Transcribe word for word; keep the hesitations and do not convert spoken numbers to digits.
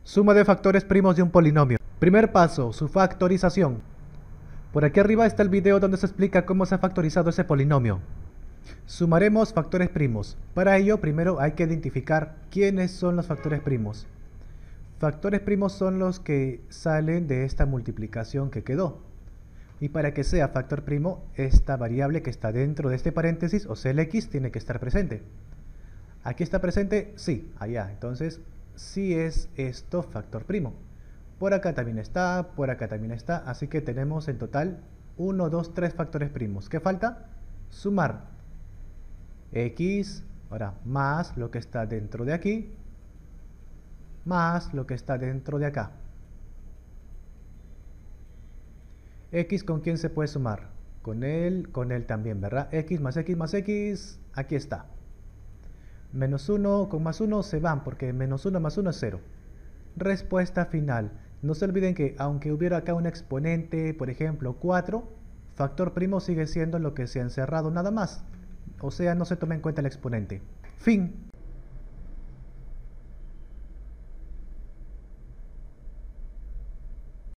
Suma de factores primos de un polinomio. Primer paso, su factorización. Por aquí arriba está el video donde se explica cómo se ha factorizado ese polinomio. Sumaremos factores primos. Para ello, primero hay que identificar quiénes son los factores primos. Factores primos son los que salen de esta multiplicación que quedó. Y para que sea factor primo, esta variable que está dentro de este paréntesis, o sea el x, tiene que estar presente. ¿Aquí está presente? Sí, allá. Entonces, sí es esto factor primo. Por acá también está, por acá también está. Así que tenemos en total uno, dos, tres factores primos. ¿Qué falta? Sumar x, ahora más lo que está dentro de aquí, más lo que está dentro de acá. X, ¿con quién se puede sumar? Con él, con él también, ¿verdad? X más X más X, aquí está. Menos uno con más uno se van porque menos uno más uno es cero. Respuesta final. No se olviden que aunque hubiera acá un exponente, por ejemplo cuatro, factor primo sigue siendo lo que se ha encerrado nada más. O sea, no se toma en cuenta el exponente. Fin.